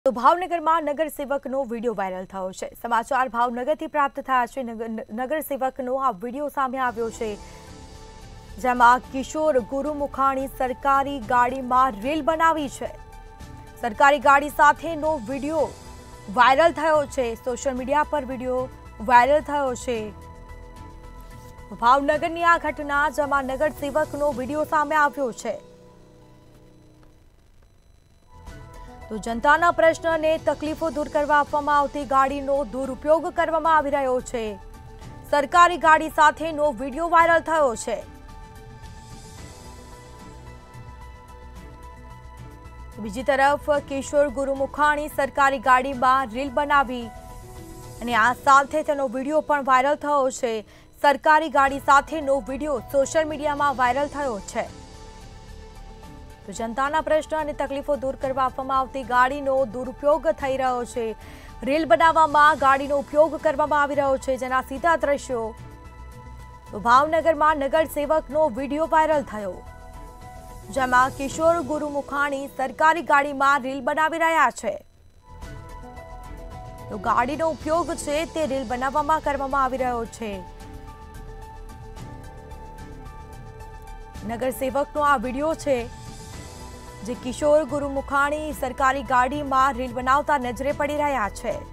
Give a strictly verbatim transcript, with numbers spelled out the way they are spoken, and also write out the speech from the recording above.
તો ભાવનગરમાં નગરસેવકનો video viral થયો છે। સમાચાર ભાવનગરથી પ્રાપ્ત થયા છે। નગરસેવકનો આ વિડીયો સામે આવ્યો છે, જેમાં કિશોર ગુરુમુખાણી સરકારી ગાડીમાં રીલ બનાવી છે। સરકારી ગાડી સાથેનો વિડીયો વાયરલ થયો છે। સોશિયલ મીડિયા પર વિડીયો વાયરલ થયો છે। ભાવનગરની આ ઘટના, જેમાં નગરસેવકનો વિડીયો સામે આવ્યો છે। તો જનતાના પ્રશ્ન અને તકલીફો દૂર કરવા આપવામાં આવતી ગાડીનો દુરુપયોગ કરવામાં આવી રહ્યો છે। સરકારી ગાડી સાથેનો વિડીયો વાયરલ થયો છે। બીજી તરફ કિશોર ગુરુમુખાણી સરકારી ગાડીમાં રીલ બનાવી અને આ સાથે તેનો વિડીયો પણ વાયરલ થયો છે। સરકારી ગાડી સાથેનો વિડીયો સોશિયલ મીડિયામાં વાયરલ થયો છે। તો જનતાના પ્રશ્ન અને તકલીફો દૂર કરવા આપવામાં આવતી ગાડીનો દુરુપયોગ થઈ રહ્યો છે। રીલ બનાવવામાં ગાડીનો ઉપયોગ કરવામાં આવી રહ્યો છે, જેના સીધા દ્રશ્યો તો ભાવનગરમાં નગરસેવકનો વિડીયો વાયરલ થયો, જેમાં કિશોર ગુરુમુખાણી સરકારી ગાડીમાં રીલ બનાવી રહ્યા છે। તો ગાડીનો ઉપયોગ છે તે રીલ બનાવવામાં કરવામાં આવી રહ્યો છે। નગરસેવકનો આ વિડીયો છે, જે કિશોર ગુરુમુખાણી સરકારી ગાડીમાં રીલ બનાવતા નજરે પડી રહ્યા છે।